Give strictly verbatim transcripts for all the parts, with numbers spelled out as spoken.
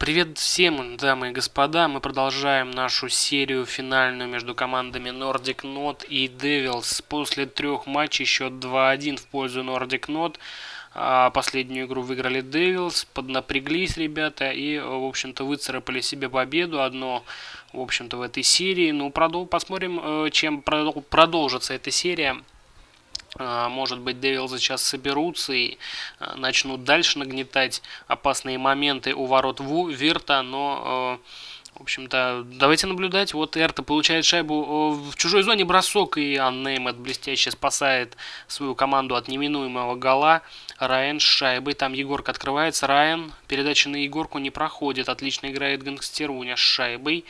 Привет всем, дамы и господа, мы продолжаем нашу серию финальную между командами Nordic Node и Devils. После трех матчей счет два один в пользу Nordic Node. А последнюю игру выиграли Devils, поднапряглись ребята и, в общем-то, выцарапали себе победу, одно, в общем-то, в этой серии. Ну, продол- посмотрим, чем продол- продолжится эта серия. Может быть, Devils сейчас соберутся и начнут дальше нагнетать опасные моменты у ворот Вирта, но, в общем-то, давайте наблюдать. Вот Эрта получает шайбу в чужой зоне, бросок, и Unnamed блестяще спасает свою команду от неминуемого гола. Райан с шайбой, там Егорка открывается, Райан, передача на Егорку не проходит, отлично играет Гангстеруня с шайбой.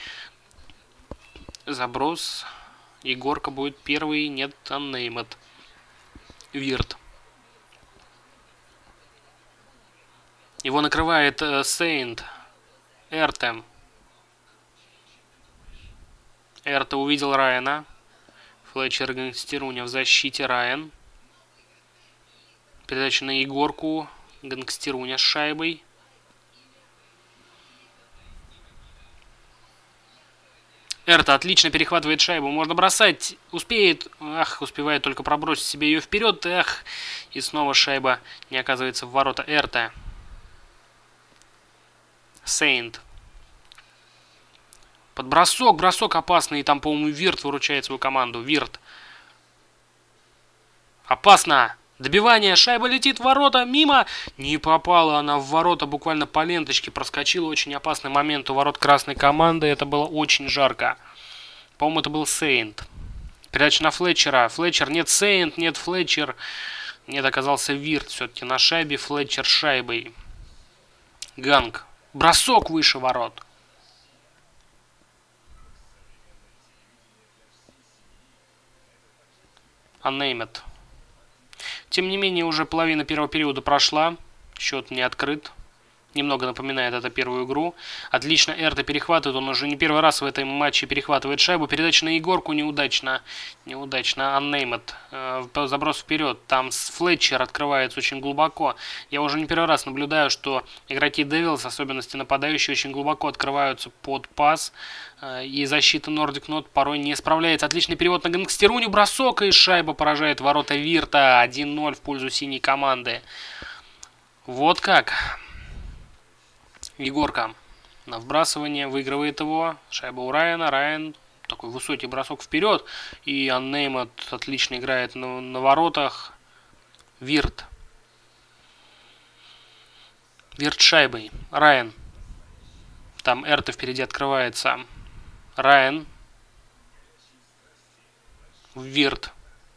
Заброс, Егорка будет первый, нет, Unnamed. Вирт. Его накрывает э, Сейнт. Эрте. Эрте увидел Райана. Флетчер Гангстеруня в защите. Райан. Передача на Егорку. Гангстеруня с шайбой. Эрта отлично перехватывает шайбу. Можно бросать. Успеет. Ах, успевает только пробросить себе ее вперед. Ах. И снова шайба не оказывается в ворота Эрта. Сейнт. Подбросок. Бросок опасный. И там, по-моему, Вирт выручает свою команду. Вирт. Опасно. Добивание. Шайба летит в ворота. Мимо. Не попала она в ворота. Буквально по ленточке проскочила. Очень опасный момент у ворот красной команды. Это было очень жарко. По-моему, это был Сейнт. Передача на Флетчера. Флетчер. Нет, Сейнт. Нет, Флетчер. Нет, оказался Вирт. Все-таки на шайбе. Флетчер шайбой. Ганг. Бросок выше ворот. Unnamed. Тем не менее, уже половина первого периода прошла. Счет не открыт. Немного напоминает это первую игру. Отлично Эрта перехватывает. Он уже не первый раз в этом матче перехватывает шайбу. Передача на Егорку неудачно. Неудачно. Unnamed. Э, заброс вперед. Там Флетчер открывается очень глубоко. Я уже не первый раз наблюдаю, что игроки Devils, особенности нападающие, очень глубоко открываются под пас. Э, и защита Nordic Node порой не справляется. Отличный перевод на Гангстеруню. Бросок, и шайба поражает ворота Вирта. один ноль в пользу синей команды. Вот как. Егорка на вбрасывание выигрывает его. Шайба у Райана. Райан такой высокий бросок вперед. И Unnamed отлично играет на, на воротах. Вирт. Вирт шайбой. Райан. Там Эрта впереди открывается. Райан. Вирт.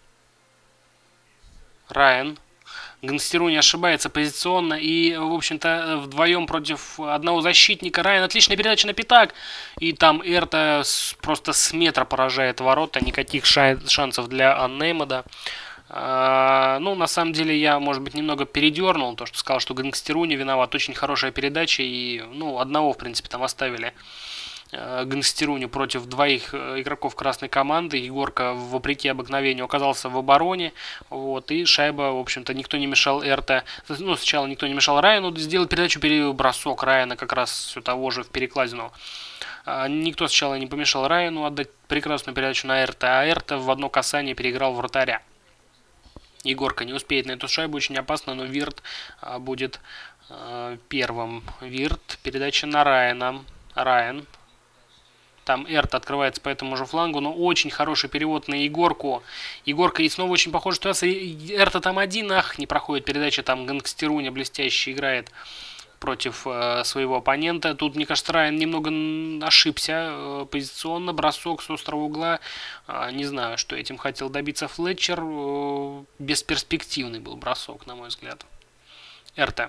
Райан. Гангстеруня ошибается позиционно и, в общем-то, вдвоем против одного защитника. Райан, отличная передача на пятак. И там Эрта просто с метра поражает ворота. Никаких шансов для Unnamed. А, ну, на самом деле, я, может быть, немного передернул. То, что сказал, что Гангстеруня виноват. Очень хорошая передача. И, ну, одного, в принципе, там оставили. Гангстеруню против двоих игроков красной команды. Егорка, вопреки обыкновению, оказался в обороне. Вот, и шайба, в общем-то, никто не мешал Эрта. Ну, сначала никто не мешал Райану сделать передачу, перебросок Райана как раз все того же в перекладину. Никто сначала не помешал Райану отдать прекрасную передачу на Эрта, а Эрта в одно касание переиграл вратаря. Егорка не успеет на эту шайбу, очень опасно, но Вирт будет первым. Вирт, передача на Райана. Райан. Там Эрта открывается по этому же флангу, но очень хороший перевод на Егорку. Егорка и снова очень похожа ситуация. Эрта там один, ах, не проходит передача. Там Гангстеруня блестяще играет против э, своего оппонента. Тут, мне кажется, Райан немного ошибся э, позиционно. Бросок с острого угла. Э, не знаю, что этим хотел добиться Флетчер. Э, бесперспективный был бросок, на мой взгляд. Эрта.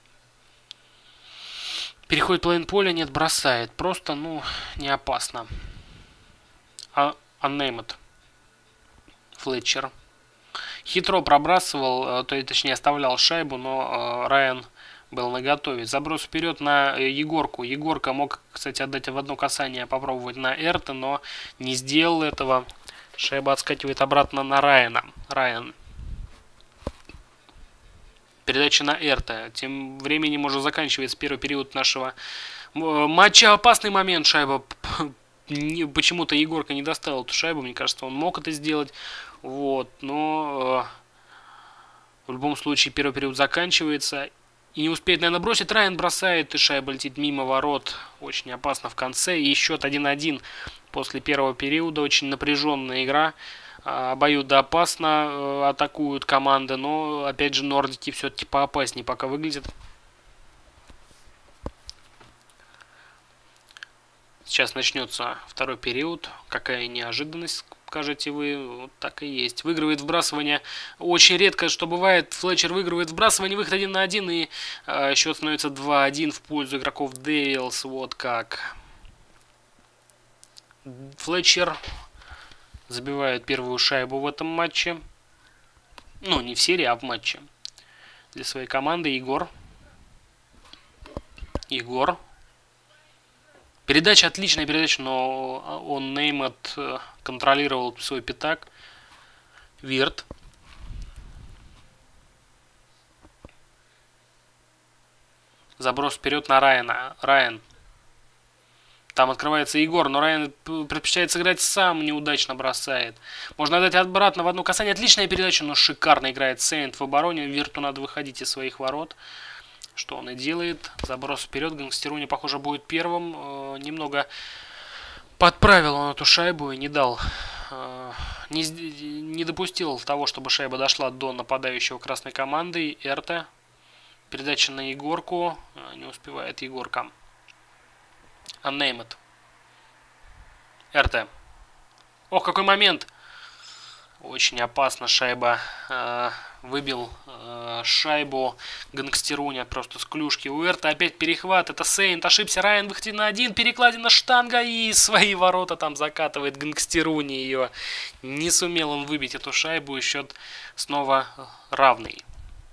Переходит половину поля, нет, бросает. Просто, ну, не опасно. А, Unnamed. Флетчер. Хитро пробрасывал, то есть, точнее, оставлял шайбу, но э, Райан был наготове. Заброс вперед на Егорку. Егорка мог, кстати, отдать в одно касание, попробовать на Эрта, но не сделал этого. Шайба отскакивает обратно на Райана. Райан. Передача на Эрта. Тем временем уже заканчивается первый период нашего Матча опасный момент, шайба. Почему-то Егорка не достал эту шайбу, мне кажется, он мог это сделать. Вот, но э, в любом случае первый период заканчивается. И не успеет, наверное, бросить. Райан бросает, и шайба летит мимо ворот. Очень опасно в конце. И счет один-один после первого периода. Очень напряженная игра. Обоюдоопасно атакуют команды, но, опять же, нордики все-таки поопаснее пока выглядят. Сейчас начнется второй период. Какая неожиданность, скажете вы. Вот так и есть. Выигрывает вбрасывание. Очень редко, что бывает. Флетчер выигрывает вбрасывание. Выход один на один. И э, счет становится два-один в пользу игроков Devils. Вот как. Флетчер забивает первую шайбу в этом матче. Ну, не в серии, а в матче. Для своей команды. Егор. Егор. Передача отличная передача, но он Неймат контролировал свой пятак. Вирт. Заброс вперед на Райана. Райан. Там открывается Егор, но Райан предпочитает сыграть сам, неудачно бросает. Можно отдать обратно в одно касание. Отличная передача, но шикарно играет Сейнт в обороне. Вирту надо выходить из своих ворот. Что он и делает. Заброс вперед. Гангстеруни, похоже, будет первым. Э, немного подправил он эту шайбу и не дал. Э, не, не допустил того, чтобы шайба дошла до нападающего красной команды. Эрте. Передача на Егорку. Э, не успевает Егорка. Unnamed. РТ. Ох, какой момент! Очень опасно. Шайба э, выбил э, шайбу Гангстеруня просто с клюшки. У Эрта опять перехват. Это Сейнт. Ошибся. Райан выходит на один. Перекладина штанга. И свои ворота там закатывает Гангстеруни ее. Не сумел он выбить эту шайбу. И счет снова равный.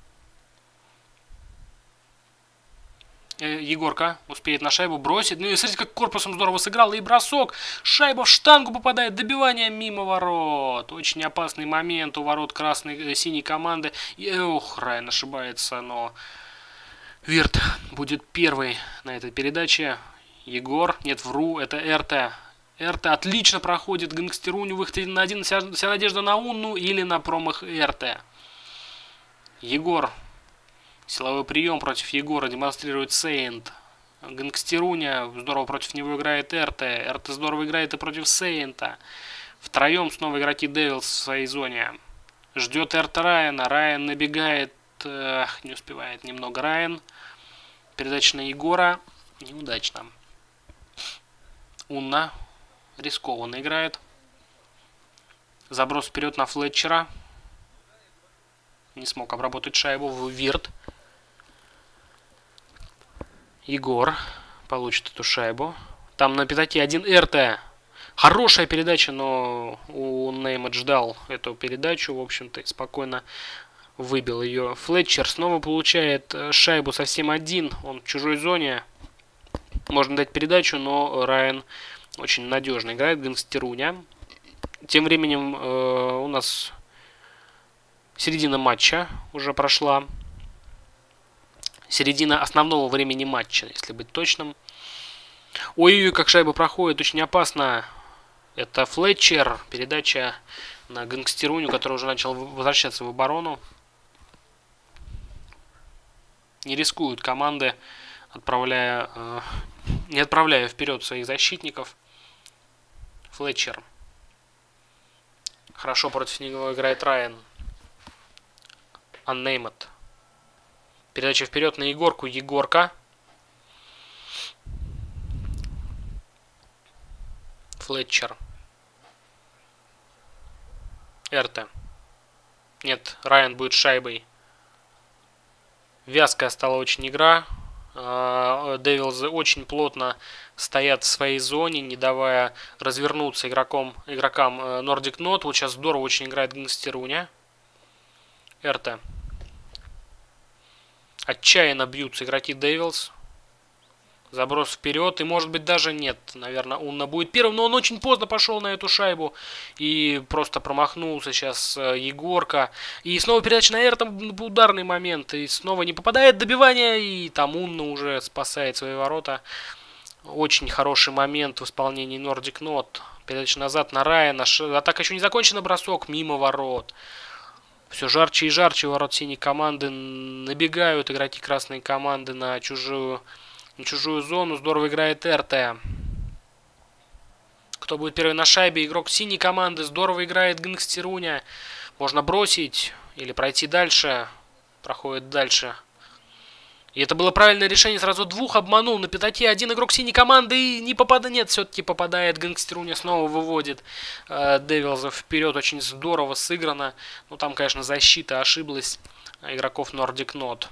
Егорка успеет на шайбу бросить. Ну и смотрите, как корпусом здорово сыграл. И бросок. Шайба в штангу попадает. Добивание мимо ворот. Очень опасный момент у ворот красной, синей команды. И, ох, Райан ошибается, но Вирт будет первый на этой передаче. Егор. Нет, вру. Это РТ. РТ отлично проходит Гангстеруню. Выход один на один. Вся, вся надежда на Унну или на промах РТ. Егор. Силовой прием против Егора демонстрирует Сейнт. Гангстеруня здорово против него играет РТ. РТ здорово играет и против Сейнта. Втроем снова игроки Devils в своей зоне. Ждет РТ Райана. Райан набегает. Эх, не успевает немного Райан. Передача на Егора. Неудачно. Унна рискованно играет. Заброс вперед на Флетчера. Не смог обработать шайбу. В Вирт. Егор получит эту шайбу. Там на пятаке один РТ. Хорошая передача, но у Неймат ждал эту передачу. В общем-то, спокойно выбил ее. Флетчер снова получает шайбу совсем один. Он в чужой зоне. Можно дать передачу, но Райан очень надежно играет. Гангстеруня. Тем временем э, у нас середина матча уже прошла. Середина основного времени матча, если быть точным. Ой-ой-ой, как шайба проходит, очень опасно. Это Флетчер. Передача на Гангстеруню, который уже начал возвращаться в оборону. Не рискуют команды, отправляя, э, не отправляя вперед своих защитников. Флетчер. Хорошо против него играет Райан. Unnamed. Передача вперед на Егорку. Егорка. Флетчер. РТ. Нет, Райан будет шайбой. Вязкая стала очень игра. Девилзы очень плотно стоят в своей зоне, не давая развернуться игрокам, игрокам Nordic Node. Вот сейчас здорово очень играет Гангстеруня. РТ. Отчаянно бьются игроки Devils. Заброс вперед. И может быть даже нет. Наверное, Унна будет первым. Но он очень поздно пошел на эту шайбу. И просто промахнулся сейчас Егорка. И снова передача на Эр. Там ударный момент. И снова не попадает. Добивание. И там Унна уже спасает свои ворота. Очень хороший момент в исполнении Nordic Knot. Передача назад на Райана. Атака еще не закончена. Бросок мимо ворот. Все жарче и жарче ворот синей команды. Набегают игроки красной команды на чужую, на чужую зону. Здорово играет РТ. Кто будет первый на шайбе? Игрок синей команды. Здорово играет Гангстеруня. Можно бросить или пройти дальше. Проходит дальше. И это было правильное решение. Сразу двух обманул. На пятаке один игрок синей команды. И не попадает. Нет, все-таки попадает. Гангстеруня снова выводит э, Девилза вперед. Очень здорово сыграно. Ну, там, конечно, защита ошиблась игроков Nordic Knot.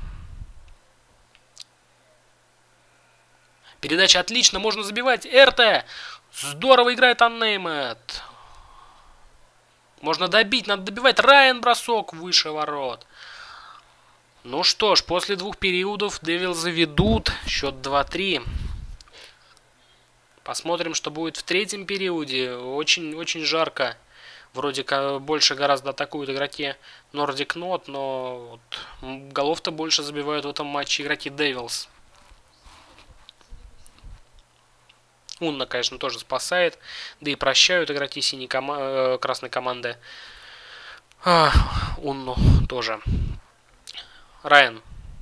Передача отлично. Можно забивать. РТ. Здорово играет Unnamed. Можно добить. Надо добивать. Райан бросок выше ворот. Ну что ж, после двух периодов Девилзы ведут. Счет два-три. Посмотрим, что будет в третьем периоде. Очень-очень жарко. Вроде как больше гораздо атакуют игроки Nordic Knot, но вот голов-то больше забивают в этом матче игроки Devils. Унна, конечно, тоже спасает. Да и прощают игроки синей кома э, красной команды. А, Унну тоже. Райан.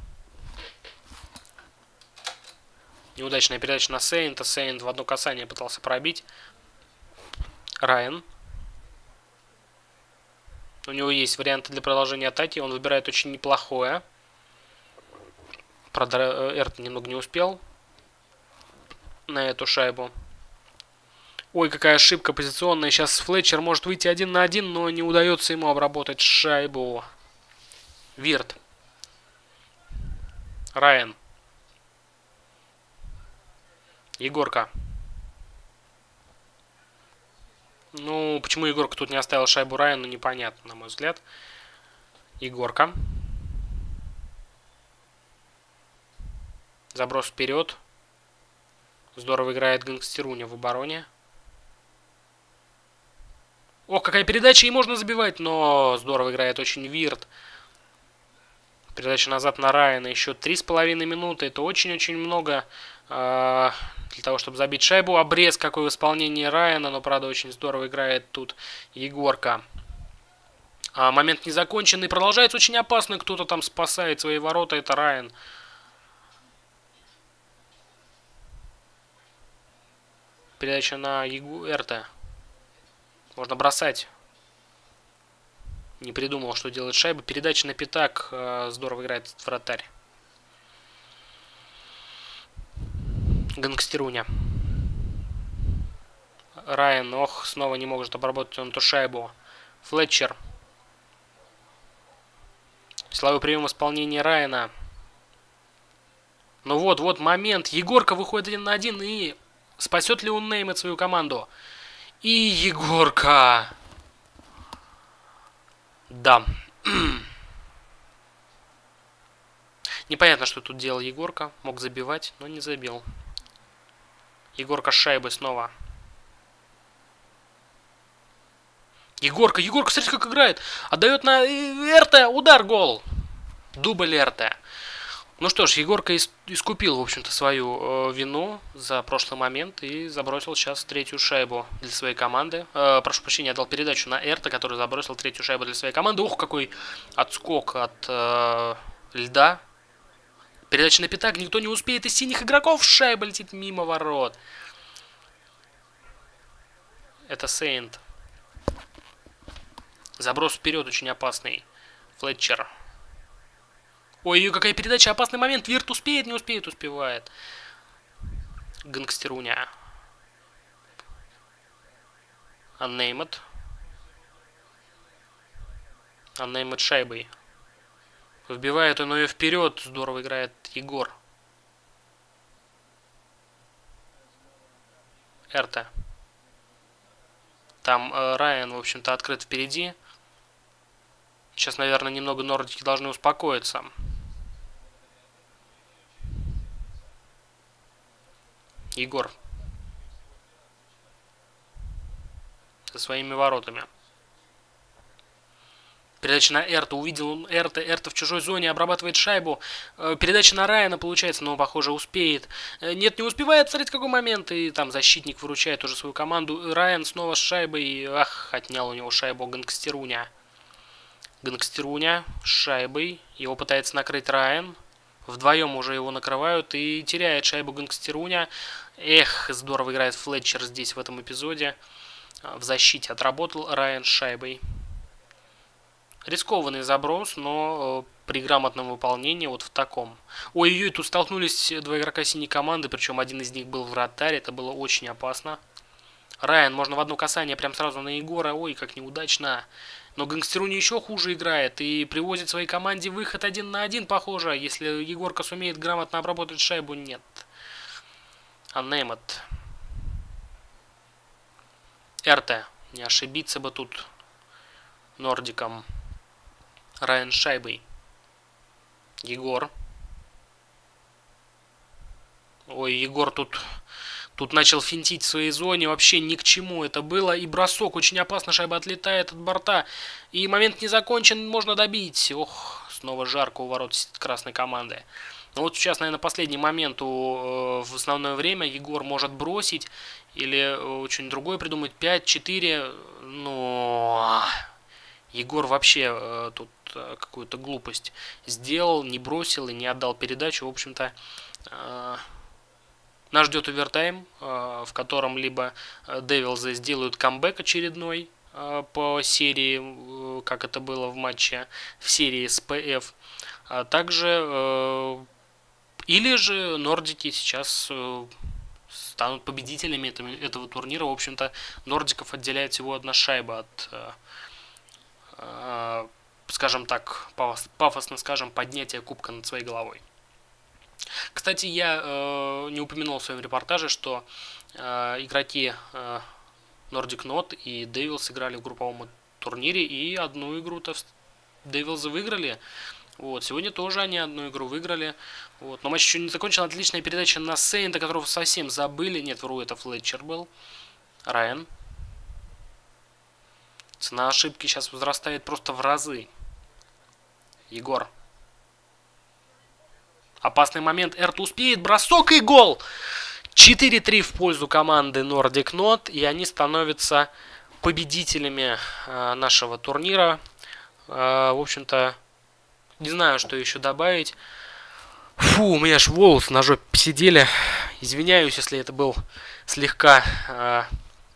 Неудачная передача на Сейнта. Сейнт в одно касание пытался пробить. Райан. У него есть варианты для продолжения атаки. Он выбирает очень неплохое. Правда, Эрт немного не успел на эту шайбу. Ой, какая ошибка позиционная. Сейчас Флетчер может выйти один на один, но не удается ему обработать шайбу. Вирт. Райан. Егорка. Ну, почему Егорка тут не оставил шайбу Райану, непонятно, на мой взгляд. Егорка. Заброс вперед. Здорово играет Гангстеруня в обороне. Ох, какая передача, и можно забивать, но здорово играет очень Вирт. Передача назад на Райана. Еще три с половиной минуты. Это очень-очень много э, для того, чтобы забить шайбу. Обрез какой в исполнении Райана. Но, правда, очень здорово играет тут Егорка. А момент не законченный. Продолжается очень опасно. Кто-то там спасает свои ворота. Это Райан. Передача на Егорка. Можно бросать. Не придумал, что делать шайба. Передача на пятак. Э, здорово играет этот вратарь. Гангстеруня. Райан, ох, снова не может обработать он эту шайбу. Флетчер. Силовой прием исполнения Райана. Ну вот, вот момент. Егорка выходит один на один. И спасет ли он Неймет свою команду? И Егорка... Да. Непонятно, что тут делал Егорка. Мог забивать, но не забил. Егорка с шайбой снова. Егорка, Егорка, смотрите, как играет. Отдает на РТ, удар, гол. Дубль РТ. Ну что ж, Егорка искупил, в общем-то, свою э, вину за прошлый момент и забросил сейчас третью шайбу для своей команды. Э, прошу прощения, отдал передачу на Эрта, который забросил третью шайбу для своей команды. Ух, какой отскок от э, льда. Передача на пятак, никто не успеет из синих игроков. Шайба летит мимо ворот. Это Сейнт. Заброс вперед очень опасный. Флетчер. Ой, какая передача, опасный момент. Вирт успеет, не успеет, успевает. Гангстеруня. Unnamed. Unnamed шайбой. Вбивает он ее вперед. Здорово играет Егор. Эрта. Там э, Райан, в общем-то, открыт впереди. Сейчас, наверное, немного нордики должны успокоиться. Егор. Со своими воротами. Передача на Эрта. Увидел он Эрта. Эрта в чужой зоне. Обрабатывает шайбу. Передача на Райана получается, но, похоже, успеет. Нет, не успевает. Смотрите, какой момент. И там защитник выручает уже свою команду. Райан снова с шайбой. Ах, отнял у него шайбу Гангстеруня. Гангстеруня с шайбой. Его пытается накрыть Райан. Вдвоем уже его накрывают. И теряет шайбу Гангстеруня. Эх, здорово играет Флетчер здесь в этом эпизоде. В защите отработал Райан с шайбой. Рискованный заброс, но э, при грамотном выполнении вот в таком. Ой-ой-ой, тут столкнулись два игрока синей команды, причем один из них был вратарь, это было очень опасно. Райан, можно в одно касание прям сразу на Егора, ой, как неудачно. Но Гангстеруни еще хуже играет и привозит своей команде выход один на один, похоже. Если Егорка сумеет грамотно обработать шайбу, нет. А Немет. РТ, не ошибиться бы тут нордиком. Райан с шайбой. Егор. Ой, Егор тут, тут начал финтить в своей зоне. Вообще ни к чему это было. И бросок очень опасно. Шайба отлетает от борта. И момент не закончен. Можно добить. Ох, снова жарко у ворот красной команды. Ну вот сейчас, наверное, последний момент у, э, в основное время. Егор может бросить. Или э, что-нибудь другое придумать. пять-четыре. Ну... Егор вообще э, тут э, какую-то глупость сделал, не бросил и не отдал передачу. В общем-то, э, нас ждет овертайм, э, в котором либо Девилзы сделают камбэк очередной э, по серии, э, как это было в матче в серии с ПФ. А также, э, или же нордики сейчас э, станут победителями этого, этого турнира. В общем-то, нордиков отделяет всего одна шайба от... Э, скажем так, пафосно скажем, поднятие кубка над своей головой. Кстати, я э, не упомянул в своем репортаже, что э, игроки э, Nordic Node и Devils играли в групповом турнире, и одну игру-то Devils выиграли. Вот, сегодня тоже они одну игру выиграли. Вот, но матч еще не закончен. Отличная передача на Сейнта, которого совсем забыли. Нет, вру, это Флетчер был. Райан. Цена ошибки сейчас возрастает просто в разы. Егор. Опасный момент. Эрт успеет. Бросок и гол. четыре-три в пользу команды Nordic Node. И они становятся победителями э, нашего турнира. Э, в общем-то, не знаю, что еще добавить. Фу, у меня аж волосы на жопе сидели. Извиняюсь, если это был слегка... Э,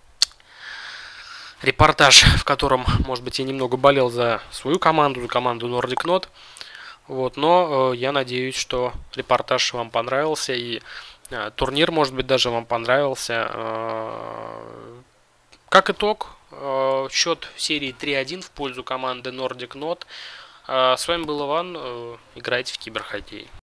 репортаж, в котором, может быть, я немного болел за свою команду, за команду Nordic Node. Вот, но э, я надеюсь, что репортаж вам понравился, и э, турнир, может быть, даже вам понравился. Э, как итог, э, счет серии три-один в пользу команды Nordic Node. Э, с вами был Иван. Э, играйте в киберхоккей.